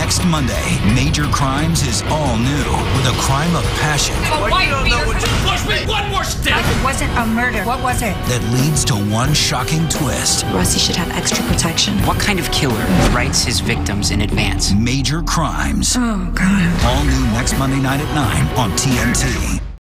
Next Monday, Major Crimes is all new with a crime of passion A white beater. Push me one more step. It wasn't a murder. What was it? that leads to one shocking twist. Rossi should have extra protection. What kind of killer writes his victims in advance? Major Crimes. Oh, God. All new next Monday night at 9 on TNT.